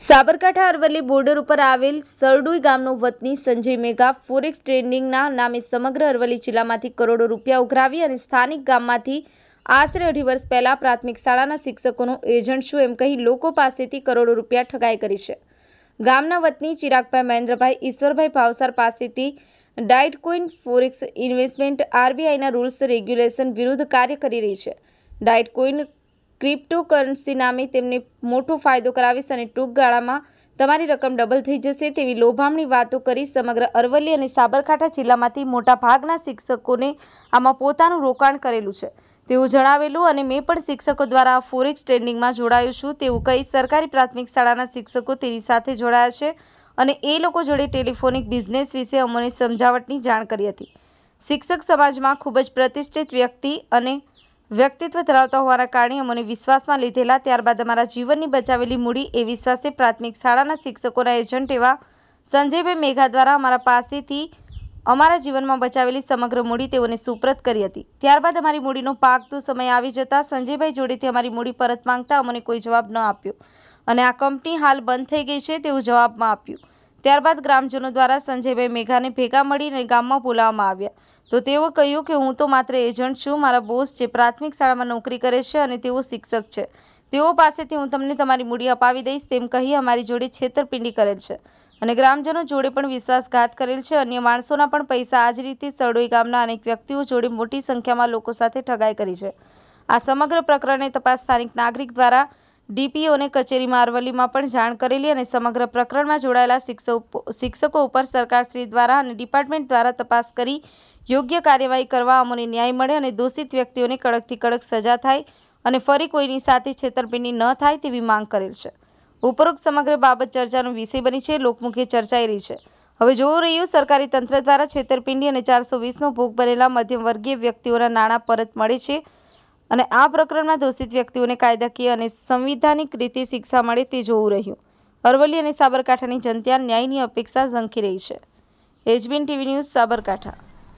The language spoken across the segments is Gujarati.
સાબરકાંઠા અરવલ્લી બોર્ડર ઉપર આવેલ સરડુઈ ગામનો વતની સંજય મેઘા ફોરેક્સ ટ્રેડિંગના નામે સમગ્ર અરવલ્લી જિલ્લામાંથી કરોડો રૂપિયા ઉઘરાવી અને સ્થાનિક ગામમાંથી આશરે 2.5 વર્ષ પહેલા પ્રાથમિક શાળાના શિક્ષકોનો એજન્ટ છું એમ કહી લોકો પાસેથી કરોડો રૂપિયા ઠગાઈ કરી છે। ગામના વતની ચિરાગભાઈ મહેન્દ્રભાઈ ઈશ્વરભાઈ ભાવસાર પાસેથી ડાઇટકોઇન ફોરેક્સ ઇન્વેસ્ટમેન્ટ આરબીઆઈના રૂલ્સ રેગ્યુલેશન વિરુદ્ધ કાર્ય કરી રહી છે। ડાઇટકોઇન ક્રિપ્ટોકરન્સી નામે તેમને મોટો ફાયદો કરાવીશ અને ટૂંક ગાળામાં તમારી રકમ ડબલ થઈ જશે તેવી લોભામણી વાતો કરી સમગ્ર અરવલ્લી અને સાબરકાંઠા જિલ્લામાંથી મોટા ભાગના શિક્ષકોને આમાં પોતાનું રોકાણ કરેલું છે તેવું જણાવેલું અને મેં પણ શિક્ષકો દ્વારા ફોરેક્સ ટ્રેડિંગમાં જોડાયું છું તેવું કહી સરકારી પ્રાથમિક શાળાના શિક્ષકો તેની સાથે જોડાયા છે અને એ લોકો જોડે ટેલિફોનિક બિઝનેસ વિશે અમને સમજાવટની જાણ કરી હતી। શિક્ષક સમાજમાં ખૂબ જ પ્રતિષ્ઠિત વ્યક્તિ અને વ્યક્તિત્વ ધરાવતા હોવાના કારણે અમને વિશ્વાસમાં લીધેલા ત્યારબાદ અમારા જીવનની બચાવેલી મૂડી એ વિશ્વાસે પ્રાથમિક શાળાના શિક્ષકોના એજન્ટ એવા સંજયભાઈ મેઘા દ્વારા અમારા પાસેથી અમારા જીવનમાં બચાવેલી સમગ્ર મૂડી તેઓને સુપ્રત કરી હતી। ત્યારબાદ અમારી મૂડીનો પાકતો સમય આવી જતા સંજયભાઈ જોડેથી અમારી મૂડી પરત માંગતા અમને કોઈ જવાબ ન આપ્યો અને આ કંપની હાલ બંધ થઈ ગઈ છે તેવું જવાબમાં આપ્યું। ત્યારબાદ ગ્રામજનો દ્વારા સંજયભાઈ મેઘાને ભેગા મળીને ગામમાં બોલાવવામાં આવ્યા તો તેઓ કહ્યું કે હું તો માત્ર એજન્ટ છું, મારા બોસ જે પ્રાથમિક શાળામાં નોકરી કરે છે અને તેઓ શિક્ષક છે, તેઓ પાસેથી હું તમને તમારી મૂડી અપાવી દઈશ તેમ કહી અમારી જોડે છેતરપિંડી કરેલ છે અને ગ્રામજનો જોડે પણ વિશ્વાસઘાત કરેલ છે। અન્ય માણસોના પણ પૈસા આ જ રીતે સરડોઈ ગામના અનેક વ્યક્તિઓ જોડે મોટી સંખ્યામાં લોકો સાથે ઠગાઈ કરી છે। આ સમગ્ર પ્રકરણની તપાસ સ્થાનિક નાગરિક દ્વારા ડીપીઓને કચેરીમાં અરવલ્લીમાં પણ જાણ કરેલી અને સમગ્ર પ્રકરણમાં જોડાયેલા શિક્ષકો ઉપર સરકારશ્રી દ્વારા અને ડિપાર્ટમેન્ટ દ્વારા તપાસ કરી યોગ્ય કાર્યવાહી કરવા અમને ન્યાય મળે અને દોષિત વ્યક્તિઓને કડકથી કડક સજા થાય અને ફરી કોઈની સાથે છેતરપિંડી ન થાય તેવી માંગ કરેલ છે। ઉપરોક્ત સમગ્ર બાબત ચર્ચાનો વિષય બની છે, લોકમુખે ચર્ચાઈ રહી છે। હવે જોવું રહ્યું સરકારી તંત્ર દ્વારા છેતરપિંડી અને 420નો ભોગ બનેલા મધ્યમ વર્ગીય વ્યક્તિઓના નાણાં પરત મળે છે અને આ પ્રકરણમાં દોષિત વ્યક્તિઓને કાયદાકીય અને સંવિધાનિક રીતે શિક્ષા મળે તે જોવું રહ્યું। અરવલ્લી અને સાબરકાંઠાની જનતા ન્યાયની અપેક્ષા ઝંખી રહી છે। HBN TV news Sabarkantha.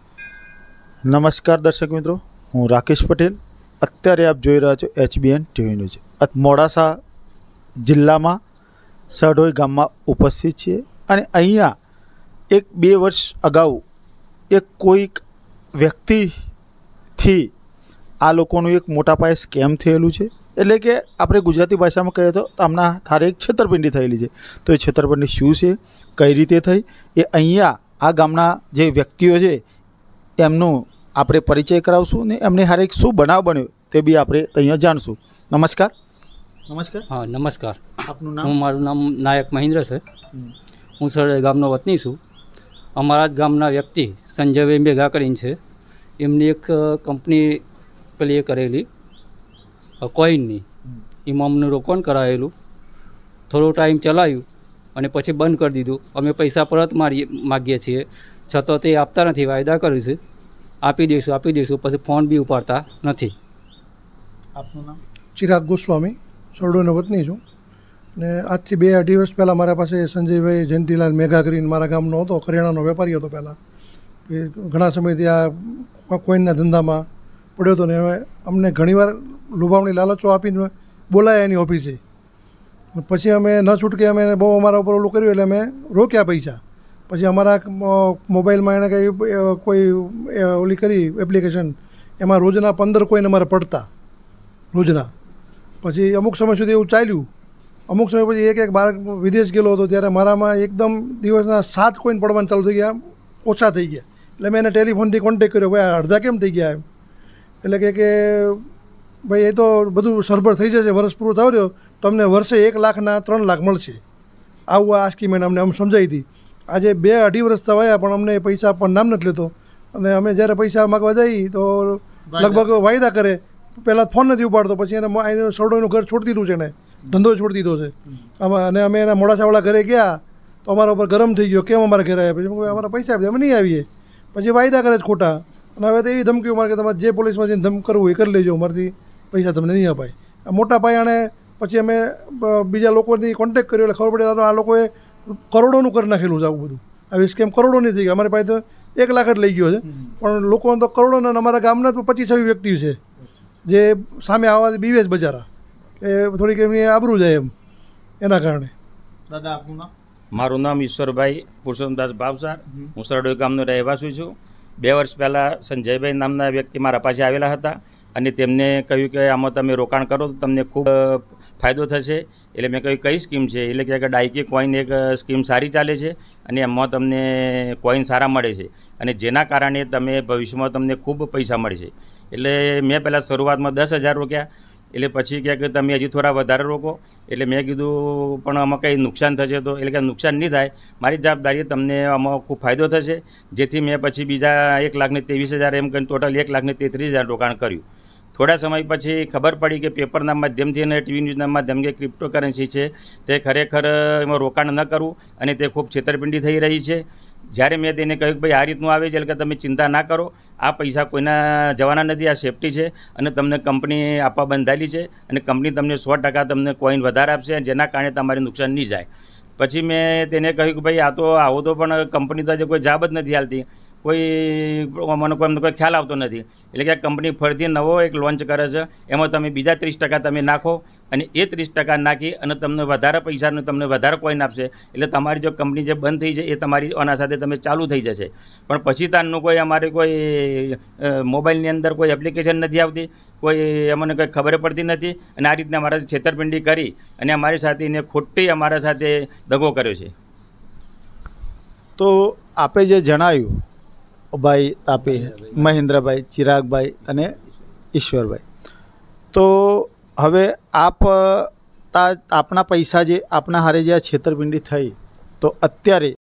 નમસ્કાર દર્શક મિત્રો, હું રાકેશ પટેલ। અત્યારે આપ જોઈ રહ્યા છો એચબીએન ટીવી ન્યૂઝ। મોડાસા જિલ્લામાં સરડોઈ ગામમાં ઉપસ્થિત છીએ અને અહીંયા 1-2 વર્ષ અગાઉ એક કોઈક વ્યક્તિથી આ લોકોનું એક મોટા પાયે સ્કેમ થયેલું છે। એટલે કે આપણે ગુજરાતી ભાષામાં કહીએ તો આમના થારે એક છેતરપિંડી થયેલી છે। તો એ છેતરપિંડી શું છે, કઈ રીતે થઈ, એ અહીંયા આ ગામના જે વ્યક્તિઓ છે એમનું આપણે પરિચય કરાવશું ને એમને હારે શું બનાવ બન્યો તે બી આપણે અહીંયા જાણશું। નમસ્કાર। નમસ્કાર। હા નમસ્કાર। આપનું નામ? મારું નામ નાયક મહેન્દ્ર છે। હું સરડોઈ ગામનો વતની છું। અમારા જ ગામના વ્યક્તિ સંજયભાઈ મેઘા કરીને છે, એમની એક કંપની પેલી એ કરેલી કોઈનની, એમાં અમને રોકાણ કરાવેલું, થોડો ટાઈમ ચલાવ્યું અને પછી બંધ કરી દીધું। અમે પૈસા પરત માગીએ છીએ છતાં તે આપતા નથી। વાયદા કર્યું છે આપી દઈશું પછી ફોન બી ઉપાડતા નથી। આપનું નામ? ચિરાગ ગોસ્વામી, સરડોઈનો વતની છું ને આજથી 2-2.5 વર્ષ પહેલાં મારા પાસે સંજયભાઈ જયંતિલાલ મેઘા કરીને મારા ગામનો હતો, કરિયાણાનો વેપારી હતો પહેલાં। ઘણા સમયથી આ કોઈનના ધંધામાં પડ્યો હતો ને હવે અમને ઘણીવાર લોભામણી લાલચો આપીને બોલાયા એની ઓફિસે। પછી અમે ન છૂટકે અમે બહુ અમારા ઉપર ઓલું કર્યું એટલે અમે રોક્યા પૈસા। પછી અમારા મોબાઈલમાં એણે કંઈ કોઈ ઓલી કરી એપ્લિકેશન, એમાં રોજના 15 કોઈન અમારે પડતા રોજના। પછી અમુક સમય સુધી એવું ચાલ્યું। અમુક સમય પછી એક બાર વિદેશ ગયેલો હતો ત્યારે મારામાં એકદમ દિવસના 7 કોઈન પડવાના ચાલુ થઈ ગયા, ઓછા થઈ ગયા। એટલે મેં એને ટેલિફોનથી કોન્ટેક કર્યો, ભાઈ અડધા કેમ થઈ ગયા એમ? એટલે કે ભાઈ એ તો બધું સરભર થઈ જશે, વર્ષ પૂરું થયો રહ્યો, તમને વર્ષે 1 લાખના 3 લાખ મળશે, આવું આ સ્કીમ એને અમને સમજાવી હતી। આજે 2-2.5 વર્ષ થયા પણ અમને પૈસા આપવાનું નામ નથી લેતો અને અમે જ્યારે પૈસા માગવા જઈએ તો લગભગ વાયદા કરે, પહેલાં ફોન નથી ઉપાડતો, પછી એને સરડોઈનું ઘર છોડી દીધું છે, એને ધંધો છોડી દીધો છે આમાં। અને અમે એના મોડાસાવાળા ઘરે ગયા તો અમારા ઉપર ગરમ થઈ ગયો, કેમ અમારા ઘરે આવ્યા? પછી અમારા પૈસા આપી, અમે નહીં આવીએ। પછી વાયદા કરે છે ખોટા અને હવે તો એવી ધમકીઓ મારે કે તમારે જે પોલીસમાં જઈને ધમ કરવું એ કરી લેજો, મારાથી પૈસા તમને નહીં અપાય। આ મોટા પાયાણે પછી અમે બીજા લોકોથી કોન્ટેક કર્યો એટલે ખબર પડી આ લોકોએ કરોડોનું કરી નાખેલું છે આવું બધું। આવી સ્કેમ કરોડોની થઈ ગઈ। અમારી પાસે તો 1 લાખ જ લઈ ગયો છે પણ લોકો તો કરોડોના, અમારા ગામના તો 25-26 વ્યક્તિ છે જે સામે આવવાથી બીવે જ બજારા, એ થોડીક એમની આબરૂ જાય એમ, એના કારણે। દાદા આપનું નામ? મારું નામ ઈશ્વરભાઈ પુરુષોત્તમદાસ ભાવસાર. હું સરડોઈ ગામનો રહેવાસી છું. 2 વર્ષ પહેલાં સંજયભાઈ નામના વ્યક્તિ મારા પાસે આવેલા હતા અને તેમને કહ્યું કે આમાં તમે રોકાણ કરો તો તમને ખૂબ ફાયદો થશે. એટલે મેં કહ્યું કઈ સ્કીમ છે? એટલે કે ડાયકી કોઈન એક સ્કીમ સારી ચાલે છે અને એમાં તમને કોઈન સારા મળે છે અને જેના કારણે તમે ભવિષ્યમાં તમને ખૂબ પૈસા મળે છે. એટલે મેં પહેલાં શરૂઆતમાં 10,000 રોક્યા. એટલે પછી કહે કે તમે હજી થોડા વધારે રોકો. એટલે મેં કીધું પણ આમાં કંઈ નુકસાન થશે તો? એટલે કે નુકસાન નહીં થાય, મારી જવાબદારી, તમને આમાં ખૂબ ફાયદો થશે. જેથી મેં પછી બીજા 1,23,000 એમ કરીને ટોટલ 1,33,000 રોકાણ કર્યું. થોડા સમય પછી ખબર પડી કે પેપરના માધ્યમથી અને ટીવી ન્યૂઝના માધ્યમથી ક્રિપ્ટોકરન્સી છે તે ખરેખર એમાં રોકાણ ન કરવું અને તે ખૂબ છેતરપિંડી થઈ રહી છે. જ્યારે મેં તેને કહ્યું કે ભાઈ આ રીતનું આવે છે એટલે કે તમે ચિંતા ના કરો, આ પૈસા કોઈના જવાના નથી, આ સેફટી છે અને તમને કંપની આપવા બંધાયેલી છે અને કંપની તમને 100% તમને કોઈન વધારે આપશે જેના કારણે તમારે નુકસાન નહીં જાય. પછી મેં તેને કહ્યું કે ભાઈ આ તો આવો તો પણ કંપની તો કોઈ જવાબ જ નથી આપતી, મને કોઈ ખ્યાલ આવતો નથી. એટલે કે આ કંપની ફરીથી નવો એક લોન્ચ કરે છે, એમાં તમે બીજા 30% તમે નાખો અને એ 30% નાખી અને તમને વધારે પૈસાનું તમને વધારે કોઈન આપશે. એટલે તમારી જો કંપની જે બંધ થઈ છે એ તમારી આના સાથે તમે ચાલુ થઈ જશે. પણ પછી તારનું કોઈ અમારે કોઈ મોબાઈલની અંદર કોઈ એપ્લિકેશન નથી આવતી, કોઈ અમને કંઈ ખબર પડતી નથી અને આ રીતના અમારા છેતરપિંડી કરી અને અમારી સાથે એને ખોટી અમારા સાથે દગો કર્યો છે. તો આપે જે જણાવ્યું ભાઈ તાપી, મહેન્દ્રભાઈ, ચિરાગભાઈ અને ઈશ્વરભાઈ, તો હવે આપના પૈસા જે આપના હારે જે આ છેતરપિંડી થઈ, તો અત્યારે